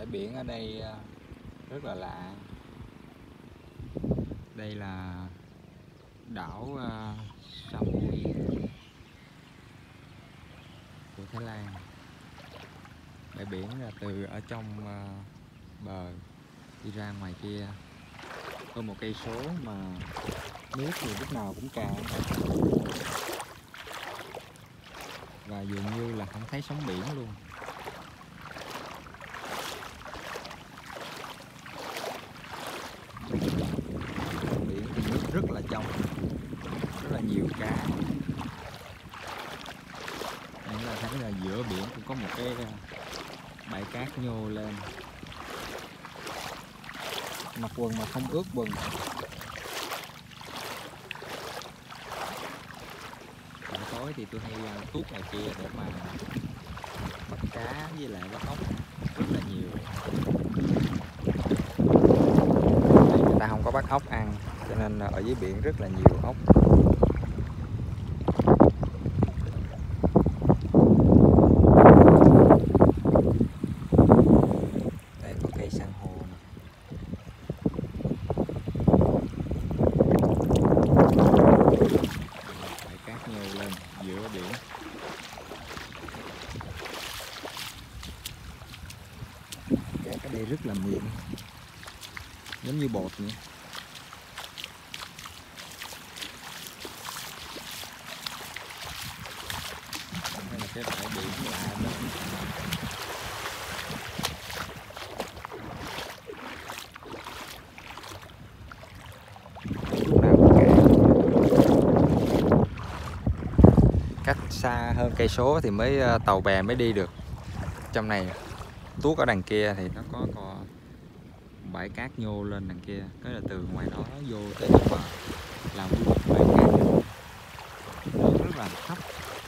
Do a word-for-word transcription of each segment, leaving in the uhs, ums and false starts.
biển ở đây rất là lạ. Đây là đảo Samui của Thái Lan. Bãi biển là từ ở trong bờ đi ra ngoài kia có một cây số mà nước thì lúc nào cũng cạn và dường như là không thấy sóng biển luôn. Biển thì nước rất là trong, rất là nhiều cá. Chúng ta thấy là giữa biển cũng có một cái bãi cát nhô lên, mặc quần mà không ướt quần. Buổi tối thì tôi hay tuốt ngoài kia để mà bắt cá với lại bắt ốc rất là nhiều. Đây người ta không có bắt ốc ăn cho nên ở dưới biển rất là nhiều ốc. Đây có cây san hô này. Bãi cát nhô lên giữa biển. Cát ở đây rất là mịn, giống như bột vậy. Đây là cái bãi biển lạ đó. Lúc nào cũng cạn. Cách xa hơn cây số thì mới tàu bè mới đi được. Trong này tuốt ở đằng kia thì nó có, có bãi cát nhô lên đằng kia, cái là từ ngoài đó vô tới trong bờ là một bãi cát nó rất là thấp.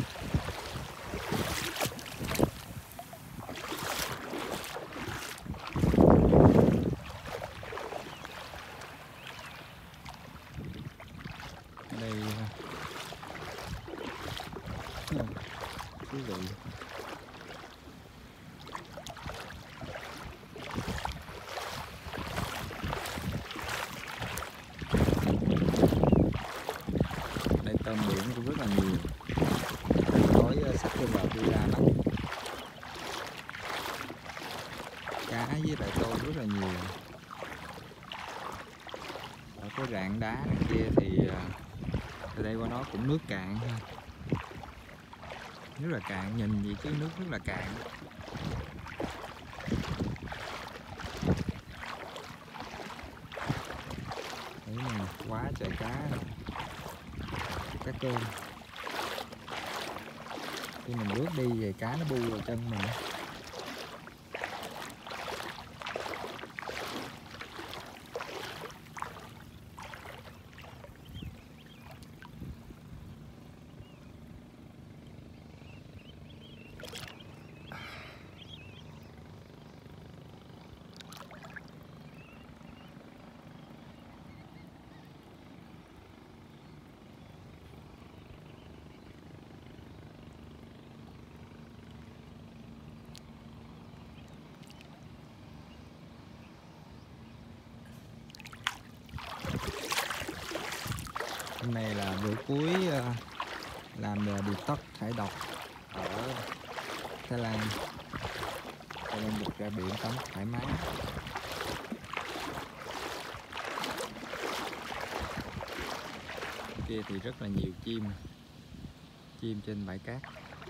Ở đây thú vị. Tôm biển cũng rất là nhiều. Tối sắp trên bờ đi ra lắm. Cá với lại tôm rất là nhiều. Ở cái rạn đá đằng kia thì từ đây qua đó cũng nước cạn ha. Rất là cạn, nhìn gì chứ nước rất là cạn. Đấy nè, quá trời cá rồi. Cá cơm. Khi mình bước đi về cá nó bu vào chân mình. Hôm nay là bữa cuối làm detox thải độc ở Thái Lan, cho nên được ra biển tắm thoải mái. Kia thì rất là nhiều chim, chim trên bãi cát.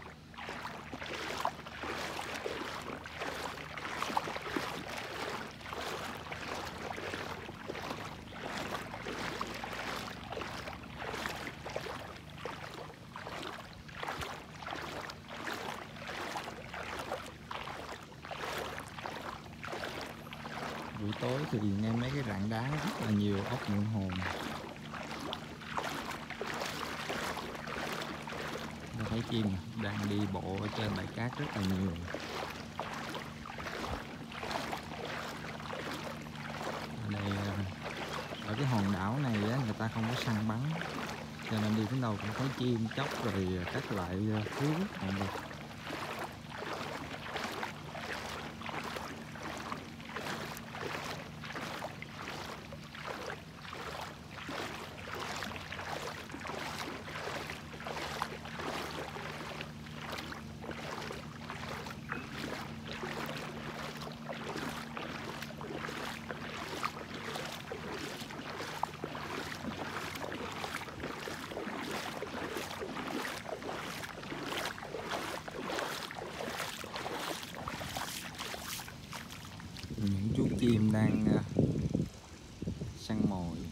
Buổi tối thì nghe mấy cái rạn đá rất là nhiều ốc nhượng hồn. Tôi thấy chim đang đi bộ ở trên bãi cát rất là nhiều. Ở đây, ở cái hòn đảo này á, người ta không có săn bắn, cho nên đi đến đâu cũng thấy chim chóc rồi các loại thú động vật. những chú chim đang ờ, săn mồi.